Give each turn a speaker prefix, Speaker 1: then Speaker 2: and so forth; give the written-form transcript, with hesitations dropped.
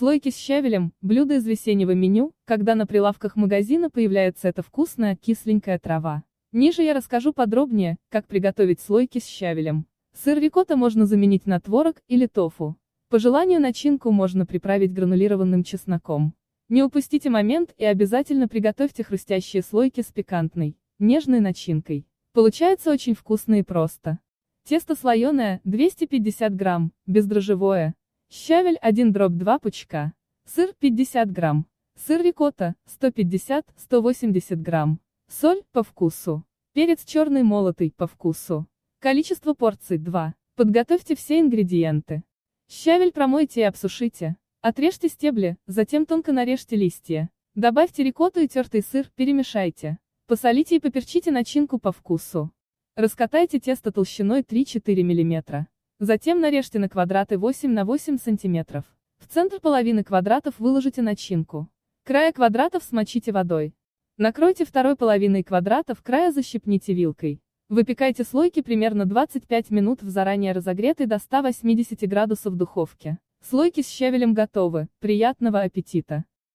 Speaker 1: Слойки с щавелем – блюдо из весеннего меню, когда на прилавках магазина появляется эта вкусная кисленькая трава. Ниже я расскажу подробнее, как приготовить слойки с щавелем. Сыр рикотта можно заменить на творог или тофу. По желанию начинку можно приправить гранулированным чесноком. Не упустите момент и обязательно приготовьте хрустящие слойки с пикантной, нежной начинкой. Получается очень вкусно и просто. Тесто слоеное, 250 грамм, бездрожжевое. Щавель 1/2 пучка. Сыр 50 грамм. Сыр рикотта 150-180 грамм. Соль по вкусу. Перец черный молотый по вкусу. Количество порций 2. Подготовьте все ингредиенты. Щавель промойте и обсушите. Отрежьте стебли, затем тонко нарежьте листья. Добавьте рикотту и тертый сыр, перемешайте. Посолите и поперчите начинку по вкусу. Раскатайте тесто толщиной 3-4 мм. Затем нарежьте на квадраты 8 на 8 см. В центр половины квадратов выложите начинку. Края квадратов смочите водой. Накройте второй половиной квадратов, края защипните вилкой. Выпекайте слойки примерно 25 минут в заранее разогретой до 180 градусов духовке. Слойки с щавелем готовы. Приятного аппетита!